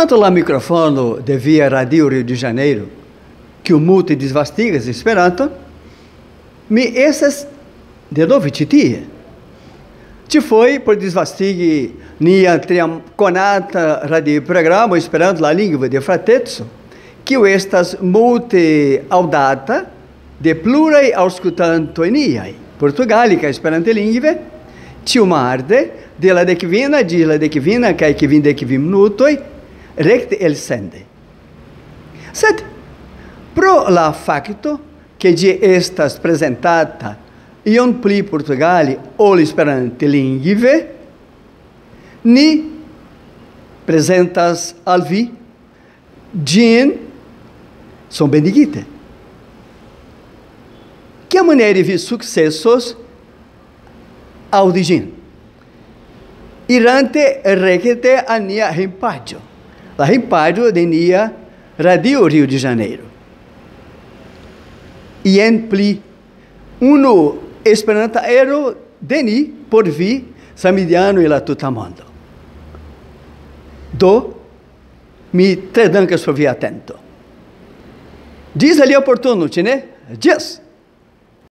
Tanto lá microfone de via Radio Rio de Janeiro, que o multi desvastigas Esperanto, me essas de novo titia. Ci foi por desvastigi nia triam conata radio programa Esperanto la lingua de fratezzo, que estas multi audata de plurai auscultanto eniai, portugalica Esperanto lingue, tiumarde, de la decvina, di la decvina, cae que vin decvin minutoi, recte elsende. Sed, pro la facto, que di estas presentata ion pli Portugali ol Esperante lingue, ni presentas al vi gin son bendigite. Que maneira vi successos audigin. Irante requete a nia rimpaggio. La rimpaggio de nia Radio Rio de Janeiro. E en pli uno esperantaero de ni por vi samidiano e la tutamondo. Do mi tre dancas por vi atento. Diz ali oportuno, ne? Diz.